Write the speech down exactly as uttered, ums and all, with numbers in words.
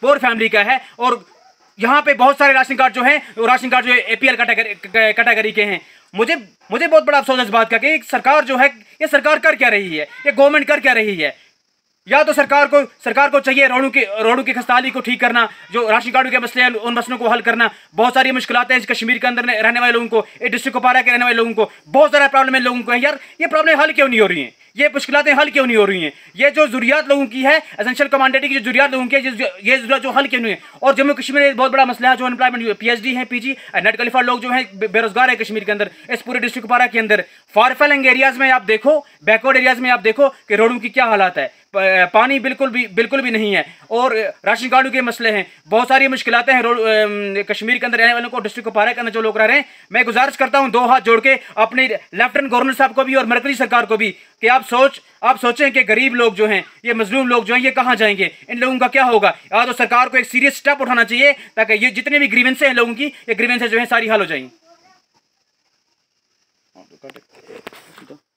पोर family का है, और यहाँ पे बहुत सारे राशन कार्ड जो हैं वो राशन कार्ड जो है एपीएल कैटेगरी कैटेगरी के हैं। मुझे मुझे बहुत बड़ा अफसोस है इस बात का कि सरकार जो है, ये सरकार कर क्या रही है, ये गवर्नमेंट कर क्या रही है। या तो सरकार को सरकार को चाहिए रोडों की रोडों की खस्ताली को ठीक करना, जो राशन कार्डों के मसले हैं उन मसलों को हल करना। बहुत सारी मुश्किलातें हैं कश्मीर के अंदर रहने वाले लोगों को, इस डिस्ट्रिक्ट कुपवारा के रहने वाले लोगों को बहुत सारा प्रॉब्लम है लोगों को है। यार ये प्रॉब्लम हल क्यों नहीं हो रही हैं, ये मुश्किलातें हल क्यों नहीं हो रही हैं। ये जो जरूरियात लोगों की है, एसेंशियल कमांडिटी की जो जरूरियात लोगों की है, ये जरूरत जो हल क्यों नहीं है। और जम्मू कश्मीर में बहुत बड़ा मसला है जो अनएम्प्लॉयमेंट, पीएचडी है, पीजी नेट क्वालिफाइड लोग जो है बेरोजगार है कश्मीर के अंदर, इस पूरे डिस्ट्रिक्ट कुपवारा के अंदर। फार फ्लंग एरियाज में आप देखो, बैकवर्ड एरियाज में आप देखो कि रोडों की क्या हालात है, पानी बिल्कुल भी बिल्कुल भी नहीं है, और राशन कार्डों के मसले हैं, बहुत सारी मुश्किलातें हैं रोड कश्मीर के अंदर रहने वालों को, डिस्ट्रिक्ट कुपवारा के अंदर जो लोग रह रहे हैं। मैं गुजारिश करता हूं दो हाथ जोड़ के अपने लेफ्टिनेंट गवर्नर साहब को भी और मरकजी सरकार को भी कि आप सोच आप सोचें कि गरीब लोग जो हैं, ये मजलूम लोग जो हैं, ये कहाँ जाएंगे, इन लोगों का क्या होगा। या तो सरकार को एक सीरियस स्टेप उठाना चाहिए ताकि ये जितने भी ग्रीवेंसें हैं लोगों की, ये ग्रीवेंसें जो हैं सारी हल हो जाएंगी।